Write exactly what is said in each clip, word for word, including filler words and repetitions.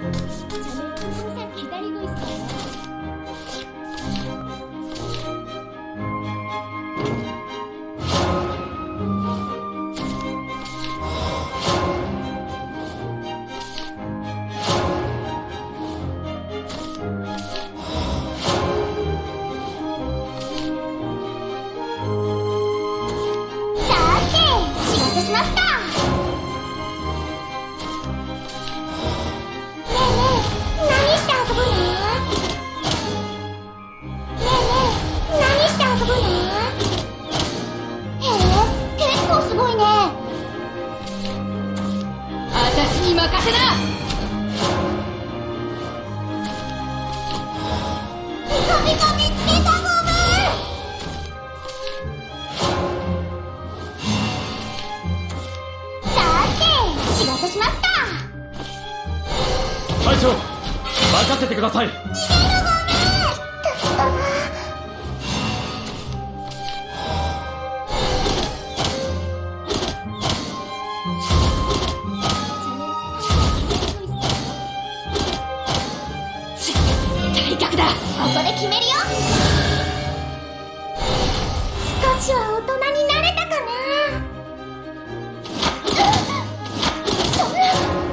저는 항상 기다리고 있어요. 隊長、任せてください。 退却だ。ここで決めるよ。少しは大人になれたかな。そんな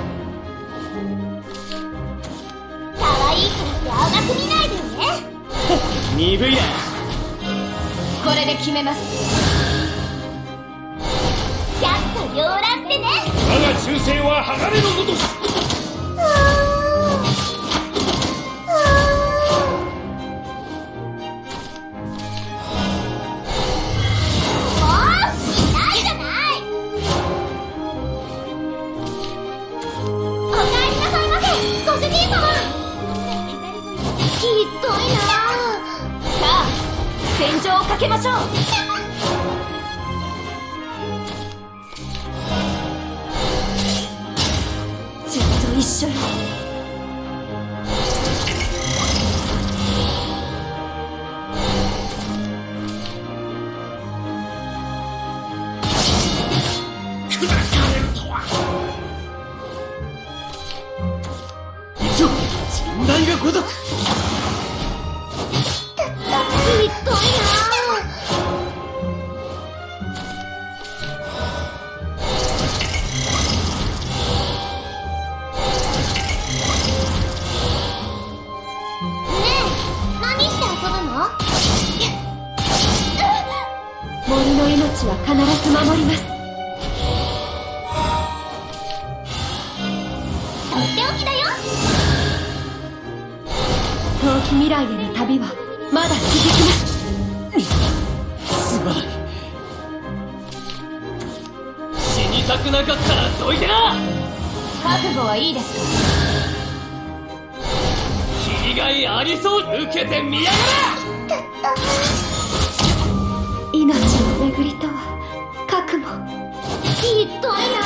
可愛いからって甘く見ないでよね。 鈍いな。 これで決めます。百花繚乱ってね。 我が忠誠は鋼のごとし。戦場をかけましょう。ずっと一緒に。砕かれるとは。一応甚大がごとく。 ひどいな。ねえ、何して遊ぶの？森の命は必ず守ります。とっておきだよ。遠き未来への旅はまだ続きます。 すまない。死にたくなかったらどいてな。 覚悟はいいですか？ 切りがいありそう。受けてみやがれ。 命の巡りとは覚悟。ひどいな。